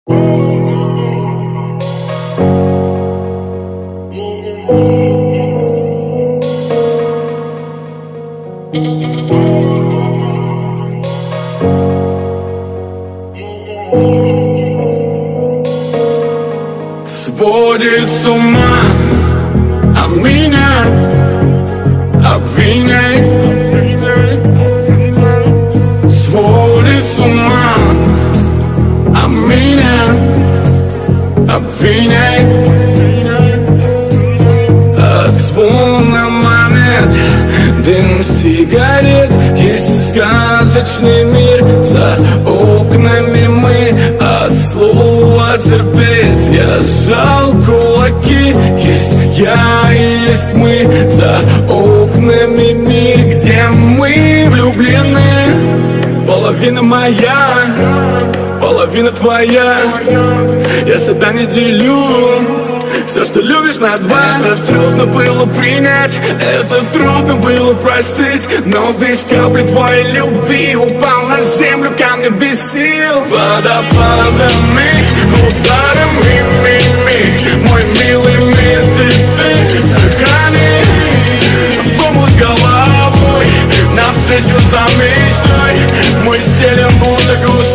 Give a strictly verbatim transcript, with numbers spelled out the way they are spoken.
Сводит с ума, а меня обвиняй. Сводит с ума, а меня обвиняй. От звона монет, дым сигарет, есть сказочный мир. За окнами мы от слова терпеть. Я сжал кулаки, есть я и есть мы. За окнами мир, где мы влюблены. Половина моя, половина твоя. Я себя не делю. Все, что любишь, на два. Это трудно было принять, это трудно было простить. Но без капли твоей любви упал на землю камнем без сил. Водопадами, ударами, ми, ми. Мой милый мир, ты, ты сохрани. Думаю с головой навстречу за мечтой. Мы стелем будто густой.